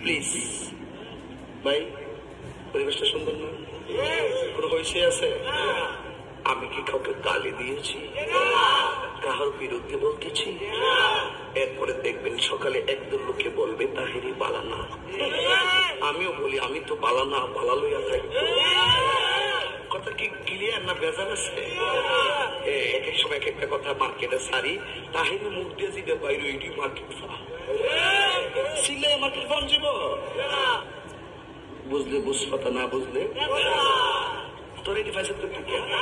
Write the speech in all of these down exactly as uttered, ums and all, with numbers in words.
Please ভাই, পরিবেশটা সুন্দর না? কোনো হয়েছে আছে? আমি কি কাউকে গালি দিয়েছি, কাহার বিরুদ্ধে বলতেছি? এরপরে দেখবেন সকালে একদল লোকে বলবে তাহেরি বালানা, আমিও বলি আমি তো বালানা, বালা লইয়া থাকবো। কথা কি ক্লিয়ার না বেজার আছে? এক এক সময় এক একটা কথা মার্কেটে সারি, তাহেরি মুখ দিয়ে যেটা বাইরে এটি মার্কেট সিলে মার্কেট ফাউন্ড যাব। বুঝলে বুঝ কথা, না বুঝলে তোর এটি ফাইসে তো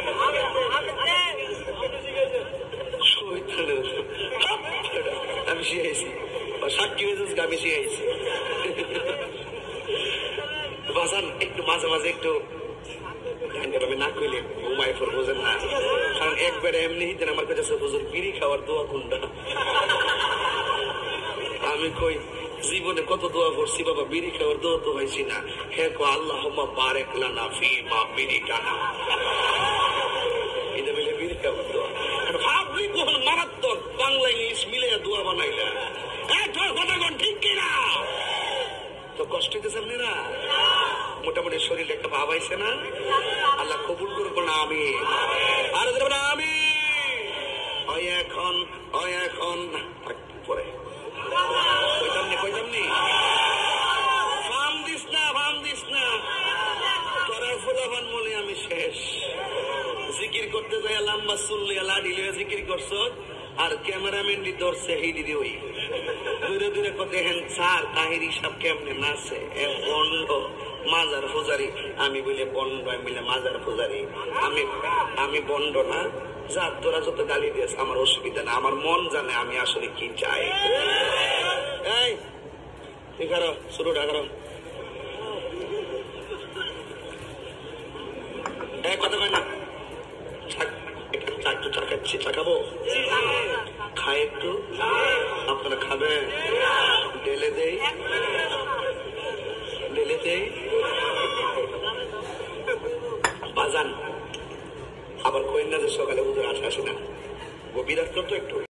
আমি শিখাইছি, সাক্ষী হয়েছে আমি শিখাইছি। বাজান একটু মাঝে মাঝে একটু আমি না কইলে ঘুমাই ফোর বোঝেন না, কারণ একবারে এমনি হিতেন আমার কাছে হুজুর বিড়ি খাওয়ার দোয়া কোনটা। আমি কই জীবনে কত দোয়া করছি বাবা, বিড়ি খাওয়ার দোয়া তো হয়েছি না। হ্যাঁ কো আল্লাহ বারেক লানা ফি মা বিড়ি টানা, এটা মিলে বিড়ি খাওয়ার দোয়া। ভাবলি কোন মারাত্মক বাংলা ইংলিশ মিলে দোয়া বানাইলা, কথা কোন ঠিক কিনা? তো কষ্ট হইতেছে আপনারা? মোটামুটি শরীরে একটা ভাব আইছে না? আল্লাহ কবুল করবো না আমি আর আমি ওই এখন ওই এখন পরে কইতাম নি কইতাম নি ফাম দিস না ফাম দিস না, তোরা ফুলাবান মনে আমি শেষ। জিকির করতে যাই লম্বা চুল্লি লাডি লইয়া জিকির করছ, আর ক্যামেরাম্যান দি ধরছে এই দিদি ওই দূরে দূরে কত হেন স্যার তাহিরি সব কেমনে নাচে বন্ড মাজার পূজারি। আমি বলি বন্ড, আমি বলি মাজার পূজারি। আমি আমি বন্ড না, যা তোরা যত গালি দিয়েছে আমার অসুবিধা না, আমার মন জানে আমি আসলে কি চাই। এই ঠিক আরো শুরুটা করো, কথা কয় না? একটু চা খাচ্ছি, চা খাবো, খাই একটু, আপনারা খাবেন? ঢেলে দেই ঢেলে দেই বাজান। আবার কইন না যে সকালে হুজুর আসে আসে না, গভীর রাত্র তো একটু